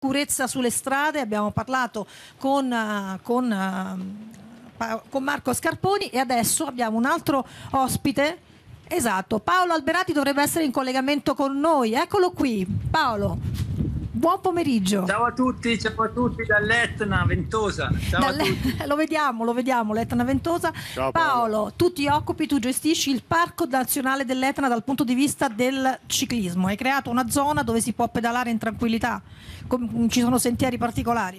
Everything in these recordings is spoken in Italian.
sicurezza sulle strade. Abbiamo parlato con Marco Scarponi e adesso abbiamo un altro ospite. Esatto, Paolo Alberati dovrebbe essere in collegamento con noi. Eccolo qui, Paolo. Buon pomeriggio. Ciao a tutti dall'Etna Ventosa. Ciao a tutti. Lo vediamo, l'Etna Ventosa. Ciao, Paolo, tu ti occupi, tu gestisci il Parco Nazionale dell'Etna dal punto di vista del ciclismo. Hai creato una zona dove si può pedalare in tranquillità, ci sono sentieri particolari.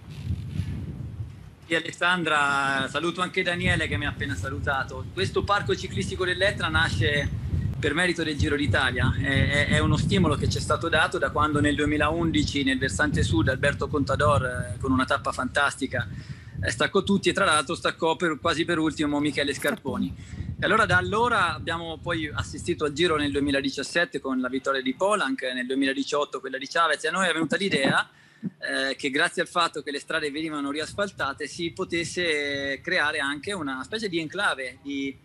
Sì, Alessandra, saluto anche Daniele che mi ha appena salutato. Questo parco ciclistico dell'Etna nasce per merito del Giro d'Italia, è uno stimolo che ci è stato dato da quando nel 2011 nel versante sud Alberto Contador con una tappa fantastica staccò tutti e tra l'altro staccò quasi per ultimo Michele Scarponi. E allora da allora abbiamo poi assistito al Giro nel 2017 con la vittoria di Polanc, nel 2018 quella di Chavez, e a noi è venuta l'idea che grazie al fatto che le strade venivano riasfaltate si potesse creare anche una specie di enclave, di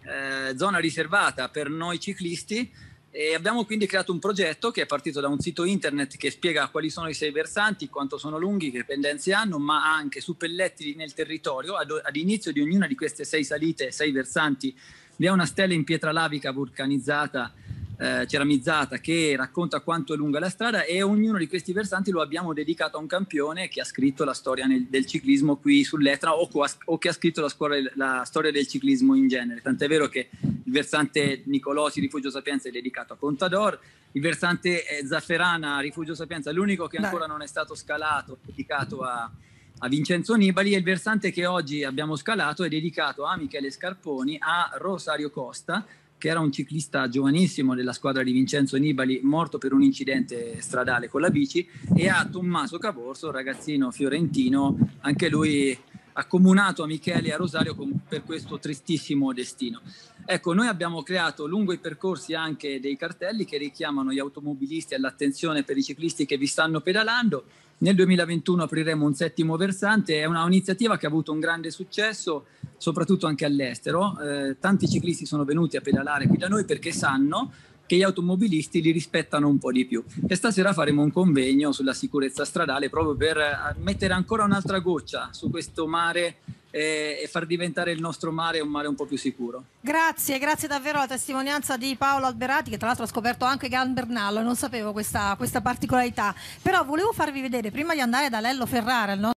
zona riservata per noi ciclisti, e abbiamo quindi creato un progetto che è partito da un sito internet che spiega quali sono i 6 versanti, quanto sono lunghi, che pendenze hanno, ma anche suppellettili nel territorio. Ad inizio di ognuna di queste 6 salite, 6 versanti, vi è una stella in pietra lavica vulcanizzata, ceramizzata, che racconta quanto è lunga la strada, e ognuno di questi versanti lo abbiamo dedicato a un campione che ha scritto la storia del ciclismo qui sull'Etna o che ha scritto la storia del ciclismo in genere. Tant'è vero che il versante Nicolosi Rifugio Sapienza è dedicato a Contador, il versante Zafferana Rifugio Sapienza, l'unico che ancora non è stato scalato, è dedicato a Vincenzo Nibali, e il versante che oggi abbiamo scalato è dedicato a Michele Scarponi, a Rosario Costa, che era un ciclista giovanissimo della squadra di Vincenzo Nibali, morto per un incidente stradale con la bici, e a Tommaso Cavorso, ragazzino fiorentino, anche lui accomunato a Michele e a Rosario per questo tristissimo destino. Ecco, noi abbiamo creato lungo i percorsi anche dei cartelli che richiamano gli automobilisti all'attenzione per i ciclisti che vi stanno pedalando. Nel 2021 apriremo un 7° versante, è un'iniziativa che ha avuto un grande successo, soprattutto anche all'estero. Tanti ciclisti sono venuti a pedalare qui da noi perché sanno che gli automobilisti li rispettano un po' di più. E stasera faremo un convegno sulla sicurezza stradale proprio per mettere ancora un'altra goccia su questo mare e far diventare il nostro mare un mare un po' più sicuro. Grazie davvero alla testimonianza di Paolo Alberati, che tra l'altro ha scoperto anche Gambernallo, non sapevo questa particolarità. Però volevo farvi vedere, prima di andare da Lello Ferrara, il nostro